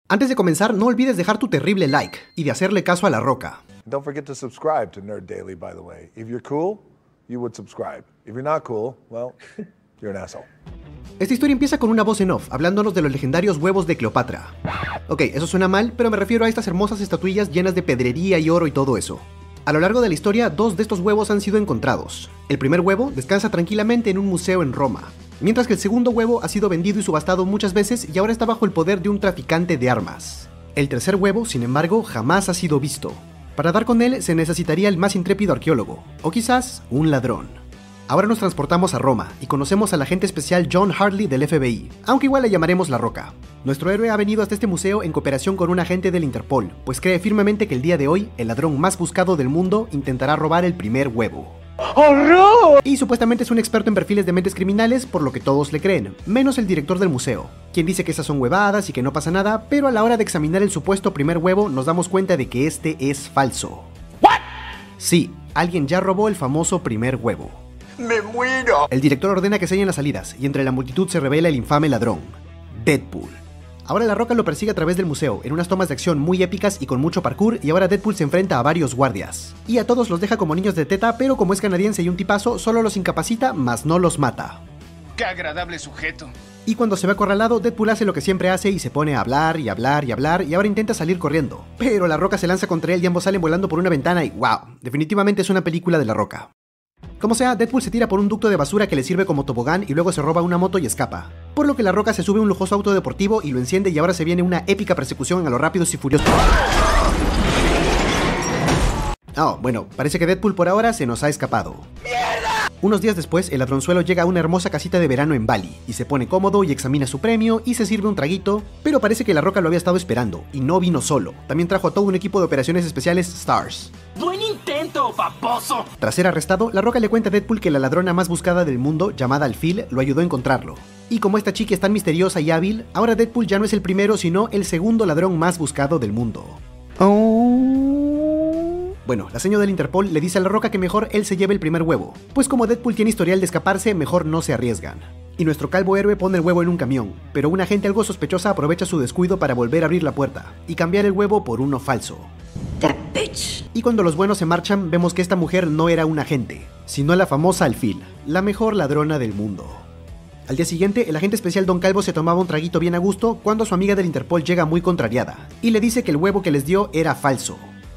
Antes de comenzar, no olvides dejar tu terrible like y de hacerle caso a La Roca. Don't forget to subscribe to Nerd Daily, by the way. If you're cool, you would subscribe. If you're not cool, well, you're an asshole. Esta historia empieza con una voz en off, hablándonos de los legendarios huevos de Cleopatra. Ok, eso suena mal, pero me refiero a estas hermosas estatuillas llenas de pedrería y oro y todo eso. A lo largo de la historia, 2 de estos huevos han sido encontrados. El primer huevo descansa tranquilamente en un museo en Roma, mientras que el segundo huevo ha sido vendido y subastado muchas veces y ahora está bajo el poder de un traficante de armas. El tercer huevo, sin embargo, jamás ha sido visto. Para dar con él se necesitaría el más intrépido arqueólogo, o quizás un ladrón. Ahora nos transportamos a Roma y conocemos al agente especial John Hartley del FBI, aunque igual le llamaremos La Roca. Nuestro héroe ha venido hasta este museo en cooperación con un agente del Interpol, pues cree firmemente que el día de hoy, el ladrón más buscado del mundo intentará robar el primer huevo. ¡Horror! Y supuestamente es un experto en perfiles de mentes criminales, por lo que todos le creen, menos el director del museo, quien dice que esas son huevadas y que no pasa nada, pero a la hora de examinar el supuesto primer huevo nos damos cuenta de que este es falso. ¿What? Sí, alguien ya robó el famoso primer huevo. ¡Me muero! El director ordena que sellen las salidas, y entre la multitud se revela el infame ladrón, Deadpool. Ahora La Roca lo persigue a través del museo, en unas tomas de acción muy épicas y con mucho parkour, y ahora Deadpool se enfrenta a varios guardias. Y a todos los deja como niños de teta, pero como es canadiense y un tipazo, solo los incapacita, mas no los mata. ¡Qué agradable sujeto! Y cuando se ve acorralado, Deadpool hace lo que siempre hace y se pone a hablar y hablar y hablar, y ahora intenta salir corriendo. Pero La Roca se lanza contra él y ambos salen volando por una ventana y ¡wow! Definitivamente es una película de La Roca. Como sea, Deadpool se tira por un ducto de basura que le sirve como tobogán y luego se roba una moto y escapa. Por lo que La Roca se sube a un lujoso auto deportivo y lo enciende y ahora se viene una épica persecución a los Rápidos y Furiosos. Oh, bueno, parece que Deadpool por ahora se nos ha escapado. ¡Mierda! Unos días después, el ladronzuelo llega a una hermosa casita de verano en Bali y se pone cómodo y examina su premio y se sirve un traguito, pero parece que La Roca lo había estado esperando y no vino solo. También trajo a todo un equipo de operaciones especiales STARS. ¡Buen intento, baboso! Tras ser arrestado, La Roca le cuenta a Deadpool que la ladrona más buscada del mundo, llamada Alfil, lo ayudó a encontrarlo. Y como esta chica es tan misteriosa y hábil, ahora Deadpool ya no es el primero, sino el segundo ladrón más buscado del mundo. Bueno, la señora del Interpol le dice a La Roca que mejor él se lleve el primer huevo, pues como Deadpool tiene historial de escaparse, mejor no se arriesgan. Y nuestro calvo héroe pone el huevo en un camión, pero una agente algo sospechosa aprovecha su descuido para volver a abrir la puerta y cambiar el huevo por uno falso. That bitch. Y cuando los buenos se marchan, vemos que esta mujer no era un agente, sino la famosa Alfil, la mejor ladrona del mundo. Al día siguiente, el agente especial Don Calvo se tomaba un traguito bien a gusto cuando su amiga del Interpol llega muy contrariada y le dice que el huevo que les dio era falso.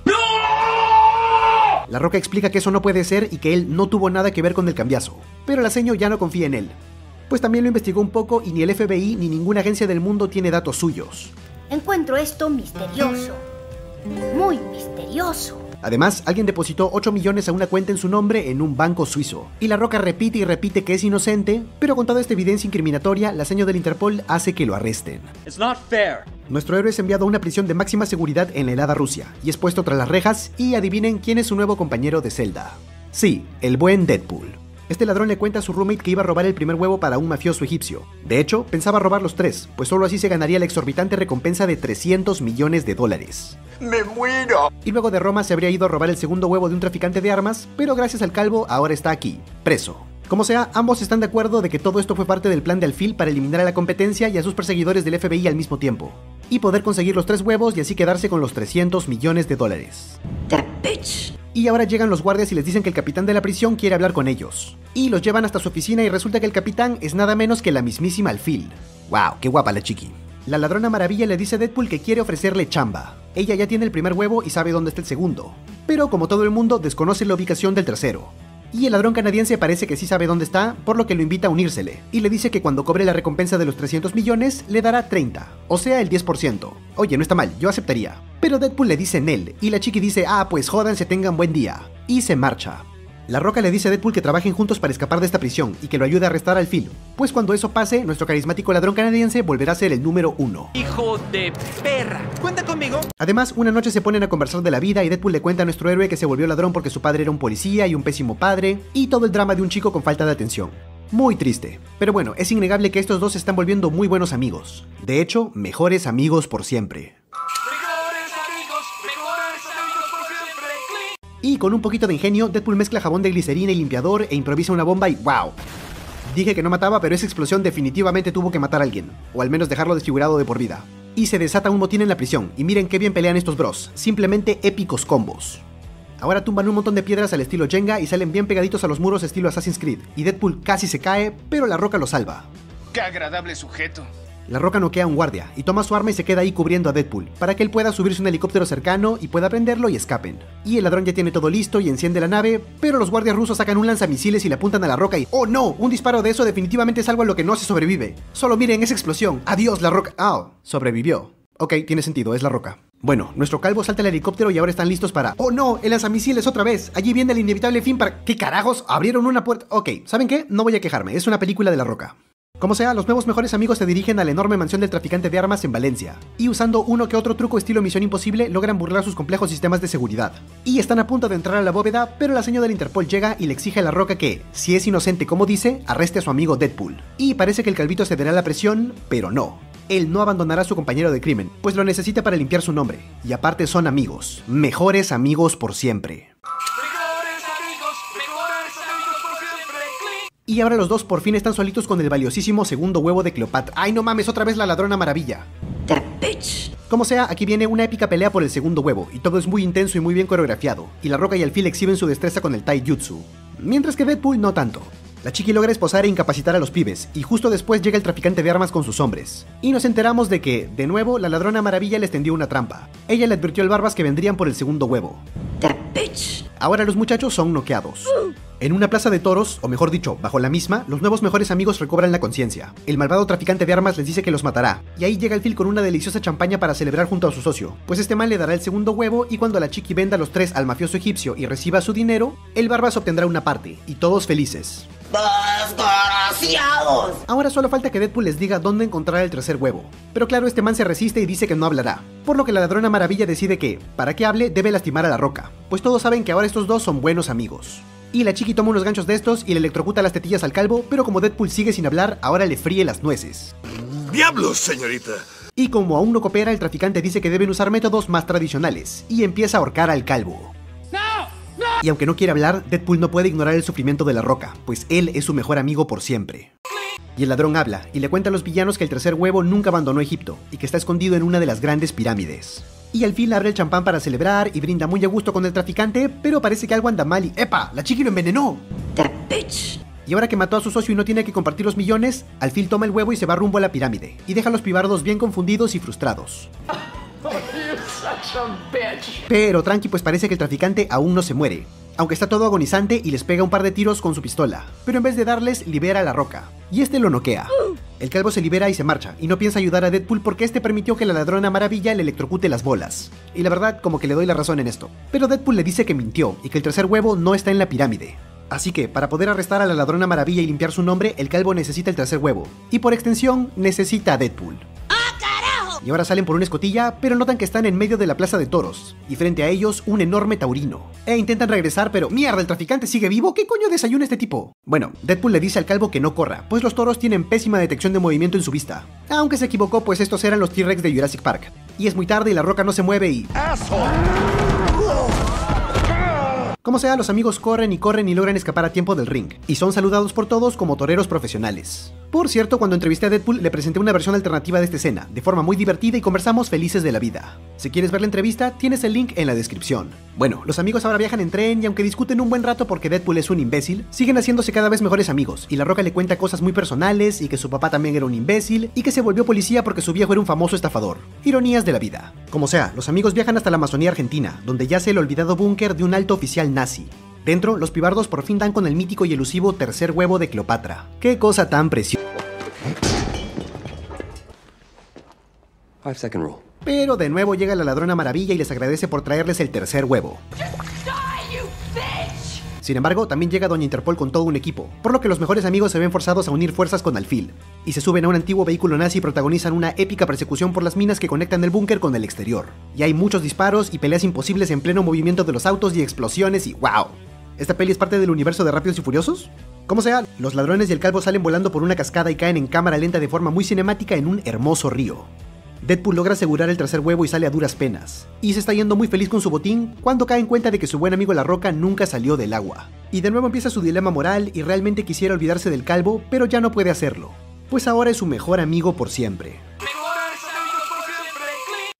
La Roca explica que eso no puede ser y que él no tuvo nada que ver con el cambiazo, pero la seño ya no confía en él, pues también lo investigó un poco y ni el FBI ni ninguna agencia del mundo tiene datos suyos. Encuentro esto misterioso, muy misterioso. Además, alguien depositó 8 millones a una cuenta en su nombre en un banco suizo, y La Roca repite y repite que es inocente, pero con toda esta evidencia incriminatoria, la seño del Interpol hace que lo arresten. It's not fair. Nuestro héroe es enviado a una prisión de máxima seguridad en la helada Rusia, y es puesto tras las rejas, y adivinen quién es su nuevo compañero de celda. Sí, el buen Deadpool. Este ladrón le cuenta a su roommate que iba a robar el primer huevo para un mafioso egipcio. De hecho, pensaba robar los 3, pues solo así se ganaría la exorbitante recompensa de $300 millones. ¡Me muero! Y luego de Roma se habría ido a robar el segundo huevo de un traficante de armas, pero gracias al calvo ahora está aquí, preso. Como sea, ambos están de acuerdo de que todo esto fue parte del plan de Alfil para eliminar a la competencia y a sus perseguidores del FBI al mismo tiempo, y poder conseguir los 3 huevos y así quedarse con los $300 millones. That bitch. Y ahora llegan los guardias y les dicen que el capitán de la prisión quiere hablar con ellos. Y los llevan hasta su oficina y resulta que el capitán es nada menos que la mismísima Alfil. ¡Wow! ¡Qué guapa la chiqui! La ladrona maravilla le dice a Deadpool que quiere ofrecerle chamba. Ella ya tiene el primer huevo y sabe dónde está el segundo, pero como todo el mundo desconoce la ubicación del tercero. Y el ladrón canadiense parece que sí sabe dónde está, por lo que lo invita a unírsele, y le dice que cuando cobre la recompensa de los 300 millones, le dará 30, o sea el 10%. Oye, no está mal, yo aceptaría. Pero Deadpool le dice Nel, y la chiqui dice, ah, pues jódanse, tengan buen día, y se marcha. La Roca le dice a Deadpool que trabajen juntos para escapar de esta prisión, y que lo ayude a arrestar al Alfil, pues cuando eso pase, nuestro carismático ladrón canadiense volverá a ser el número 1. Hijo de perra. Cuenta conmigo. Además, una noche se ponen a conversar de la vida y Deadpool le cuenta a nuestro héroe que se volvió ladrón porque su padre era un policía y un pésimo padre, y todo el drama de un chico con falta de atención. Muy triste, pero bueno, es innegable que estos dos se están volviendo muy buenos amigos. De hecho, mejores amigos por siempre. Y con un poquito de ingenio, Deadpool mezcla jabón de glicerina y limpiador e improvisa una bomba y ¡wow! Dije que no mataba, pero esa explosión definitivamente tuvo que matar a alguien, o al menos dejarlo desfigurado de por vida. Y se desata un motín en la prisión, y miren qué bien pelean estos bros, simplemente épicos combos. Ahora tumban un montón de piedras al estilo Jenga y salen bien pegaditos a los muros estilo Assassin's Creed, y Deadpool casi se cae, pero La Roca lo salva. ¡Qué agradable sujeto! La Roca noquea a un guardia, y toma su arma y se queda ahí cubriendo a Deadpool, para que él pueda subirse a un helicóptero cercano y pueda prenderlo y escapen. Y el ladrón ya tiene todo listo y enciende la nave, pero los guardias rusos sacan un lanzamisiles y le apuntan a La Roca y ¡oh no! Un disparo de eso definitivamente es algo a lo que no se sobrevive. Solo miren esa explosión. ¡Adiós, La Roca! ¡Ah! Sobrevivió. Ok, tiene sentido, es La Roca. Bueno, nuestro calvo salta al helicóptero y ahora están listos para... ¡oh no! ¡El lanzamisiles otra vez! Allí viene el inevitable fin para... ¿qué carajos? ¿Abrieron una puerta? Ok, ¿saben qué? No voy a quejarme, es una película de La Roca. Como sea, los nuevos mejores amigos se dirigen a la enorme mansión del traficante de armas en Valencia, y usando uno que otro truco estilo Misión Imposible, logran burlar sus complejos sistemas de seguridad. Y están a punto de entrar a la bóveda, pero la señora del Interpol llega y le exige a La Roca que, si es inocente como dice, arreste a su amigo Deadpool. Y parece que el calvito cederá a la presión, pero no. Él no abandonará a su compañero de crimen, pues lo necesita para limpiar su nombre. Y aparte son amigos, mejores amigos por siempre. Y ahora los dos por fin están solitos con el valiosísimo segundo huevo de Cleopatra. ¡Ay, no mames! Otra vez la ladrona maravilla. That bitch. Como sea, aquí viene una épica pelea por el segundo huevo, y todo es muy intenso y muy bien coreografiado, y La Roca y Alfil exhiben su destreza con el taijutsu, mientras que Deadpool no tanto. La chiqui logra esposar e incapacitar a los pibes, y justo después llega el traficante de armas con sus hombres. Y nos enteramos de que, de nuevo, la ladrona maravilla les tendió una trampa. Ella le advirtió al Barbas que vendrían por el segundo huevo. That bitch. Ahora los muchachos son noqueados. En una plaza de toros, o mejor dicho, bajo la misma, los nuevos mejores amigos recobran la conciencia. El malvado traficante de armas les dice que los matará, y ahí llega el Phil con una deliciosa champaña para celebrar junto a su socio, pues este man le dará el segundo huevo y cuando la chiqui venda los 3 al mafioso egipcio y reciba su dinero, el Barbas obtendrá una parte, y todos felices. ¡Desgraciados! Ahora solo falta que Deadpool les diga dónde encontrar el tercer huevo. Pero claro, este man se resiste y dice que no hablará. Por lo que la ladrona maravilla decide que, para que hable, debe lastimar a La Roca. Pues todos saben que ahora estos dos son buenos amigos. Y la chiqui toma unos ganchos de estos y le electrocuta las tetillas al calvo, pero como Deadpool sigue sin hablar, ahora le fríe las nueces. ¡Diablos, señorita! Y como aún no coopera, el traficante dice que deben usar métodos más tradicionales, y empieza a ahorcar al calvo. Y aunque no quiere hablar, Deadpool no puede ignorar el sufrimiento de La Roca, pues él es su mejor amigo por siempre. Y el ladrón habla, y le cuenta a los villanos que el tercer huevo nunca abandonó Egipto, y que está escondido en una de las grandes pirámides. Y al fin abre el champán para celebrar y brinda muy a gusto con el traficante, pero parece que algo anda mal y ¡epa! ¡La chiqui lo envenenó! That bitch. Y ahora que mató a su socio y no tiene que compartir los millones, Alfil toma el huevo y se va rumbo a la pirámide, y deja a los pibardos bien confundidos y frustrados. Pero tranqui, pues parece que el traficante aún no se muere, aunque está todo agonizante y les pega un par de tiros con su pistola, pero en vez de darles, libera a La Roca, y este lo noquea. El calvo se libera y se marcha, y no piensa ayudar a Deadpool porque este permitió que la ladrona maravilla le electrocute las bolas. Y la verdad, como que le doy la razón en esto. Pero Deadpool le dice que mintió, y que el tercer huevo no está en la pirámide. Así que, para poder arrestar a la ladrona maravilla y limpiar su nombre, el calvo necesita el tercer huevo, y por extensión, necesita a Deadpool. Y ahora salen por una escotilla, pero notan que están en medio de la plaza de toros, y frente a ellos un enorme taurino. E intentan regresar, pero ¡mierda! ¿El traficante sigue vivo? ¿Qué coño desayuna este tipo? Bueno, Deadpool le dice al calvo que no corra, pues los toros tienen pésima detección de movimiento en su vista. Aunque se equivocó, pues estos eran los T-Rex de Jurassic Park. Y es muy tarde y La Roca no se mueve y... Como sea, los amigos corren y logran escapar a tiempo del ring, y son saludados por todos como toreros profesionales. Por cierto, cuando entrevisté a Deadpool le presenté una versión alternativa de esta escena, de forma muy divertida y conversamos felices de la vida. Si quieres ver la entrevista, tienes el link en la descripción. Bueno, los amigos ahora viajan en tren y aunque discuten un buen rato porque Deadpool es un imbécil, siguen haciéndose cada vez mejores amigos, y La Roca le cuenta cosas muy personales y que su papá también era un imbécil y que se volvió policía porque su viejo era un famoso estafador. Ironías de la vida. Como sea, los amigos viajan hasta la Amazonía Argentina, donde yace el olvidado búnker de un alto oficial nazi. Dentro, los pibardos por fin dan con el mítico y elusivo tercer huevo de Cleopatra. ¡Qué cosa tan preciosa! 5-second rule. Pero de nuevo llega la ladrona maravilla y les agradece por traerles el tercer huevo. Sin embargo, también llega Doña Interpol con todo un equipo, por lo que los mejores amigos se ven forzados a unir fuerzas con Alfil, y se suben a un antiguo vehículo nazi y protagonizan una épica persecución por las minas que conectan el búnker con el exterior. Y hay muchos disparos y peleas imposibles en pleno movimiento de los autos y explosiones y ¡wow! ¿Esta peli es parte del universo de Rápidos y Furiosos? Como sea, los ladrones y el calvo salen volando por una cascada y caen en cámara lenta de forma muy cinemática en un hermoso río. Deadpool logra asegurar el tercer huevo y sale a duras penas, y se está yendo muy feliz con su botín cuando cae en cuenta de que su buen amigo La Roca nunca salió del agua. Y de nuevo empieza su dilema moral y realmente quisiera olvidarse del calvo, pero ya no puede hacerlo, pues ahora es su mejor amigo por siempre.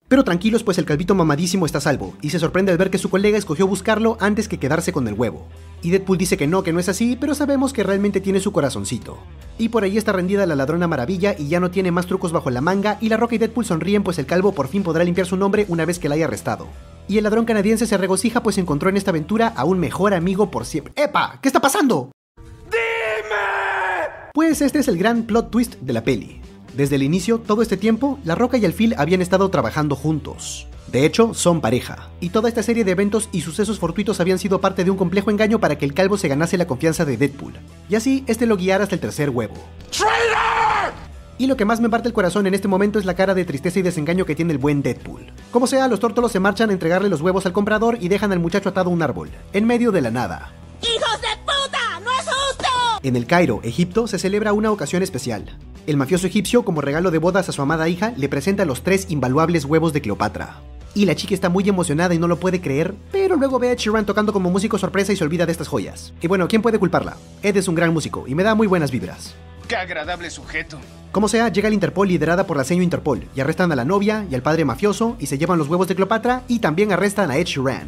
Pero tranquilos, pues el calvito mamadísimo está a salvo, y se sorprende al ver que su colega escogió buscarlo antes que quedarse con el huevo. Y Deadpool dice que no es así, pero sabemos que realmente tiene su corazoncito. Y por ahí está rendida la ladrona maravilla y ya no tiene más trucos bajo la manga, y La Roca y Deadpool sonríen pues el calvo por fin podrá limpiar su nombre una vez que la haya arrestado. Y el ladrón canadiense se regocija pues encontró en esta aventura a un mejor amigo por siempre. ¡Epa! ¿Qué está pasando? ¡Dime! Pues este es el gran plot twist de la peli. Desde el inicio, todo este tiempo, La Roca y el Phil habían estado trabajando juntos. De hecho, son pareja. Y toda esta serie de eventos y sucesos fortuitos habían sido parte de un complejo engaño para que el calvo se ganase la confianza de Deadpool. Y así, este lo guiara hasta el tercer huevo. ¡Traitor! Y lo que más me parte el corazón en este momento es la cara de tristeza y desengaño que tiene el buen Deadpool. Como sea, los tórtolos se marchan a entregarle los huevos al comprador y dejan al muchacho atado a un árbol, en medio de la nada. ¡Hijos de puta! ¡No es justo! En el Cairo, Egipto, se celebra una ocasión especial. El mafioso egipcio, como regalo de bodas a su amada hija, le presenta los 3 invaluables huevos de Cleopatra. Y la chica está muy emocionada y no lo puede creer, pero luego ve a Ed Sheeran tocando como músico sorpresa y se olvida de estas joyas. Y bueno, ¿quién puede culparla? Ed es un gran músico y me da muy buenas vibras. ¡Qué agradable sujeto! Como sea, llega el Interpol liderada por la seño Interpol y arrestan a la novia y al padre mafioso y se llevan los huevos de Cleopatra y también arrestan a Ed Sheeran.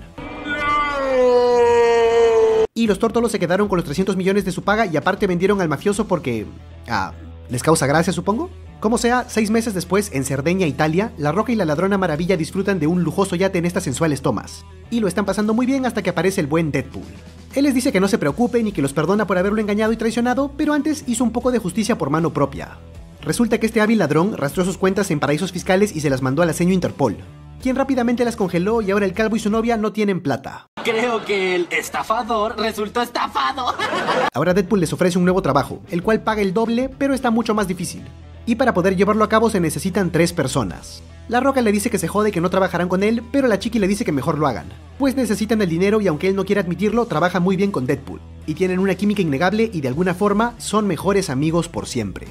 Y los tórtolos se quedaron con los 300 millones de su paga y aparte vendieron al mafioso porque... ¿les causa gracia, supongo? Como sea, 6 meses después, en Cerdeña, Italia, La Roca y la ladrona maravilla disfrutan de un lujoso yate en estas sensuales tomas. Y lo están pasando muy bien hasta que aparece el buen Deadpool. Él les dice que no se preocupen y que los perdona por haberlo engañado y traicionado, pero antes hizo un poco de justicia por mano propia. Resulta que este hábil ladrón rastreó sus cuentas en paraísos fiscales y se las mandó a la seño Interpol, quien rápidamente las congeló y ahora el calvo y su novia no tienen plata. Creo que el estafador resultó estafado. Ahora Deadpool les ofrece un nuevo trabajo, el cual paga el doble, pero está mucho más difícil. Y para poder llevarlo a cabo se necesitan 3 personas. La Roca le dice que se jode y que no trabajarán con él, pero la chiqui le dice que mejor lo hagan. Pues necesitan el dinero y aunque él no quiera admitirlo, trabaja muy bien con Deadpool. Y tienen una química innegable y de alguna forma son mejores amigos por siempre.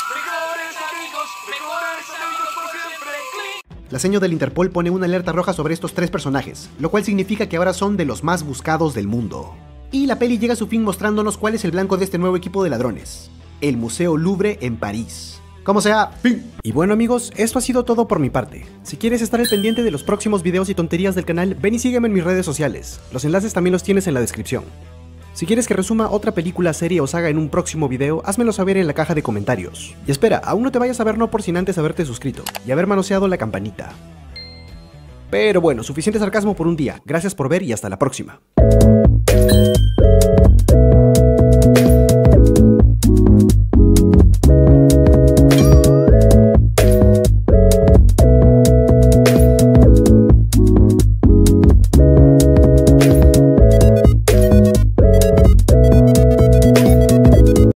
La seño del Interpol pone una alerta roja sobre estos 3 personajes, lo cual significa que ahora son de los más buscados del mundo. Y la peli llega a su fin mostrándonos cuál es el blanco de este nuevo equipo de ladrones: el Museo Louvre en París. Como sea, fin. Y bueno amigos, esto ha sido todo por mi parte. Si quieres estar al pendiente de los próximos videos y tonterías del canal, ven y sígueme en mis redes sociales. Los enlaces también los tienes en la descripción. Si quieres que resuma otra película, serie o saga en un próximo video, házmelo saber en la caja de comentarios. Y espera, aún no te vayas a ver no por sin antes haberte suscrito y haber manoseado la campanita. Pero bueno, suficiente sarcasmo por un día. Gracias por ver y hasta la próxima.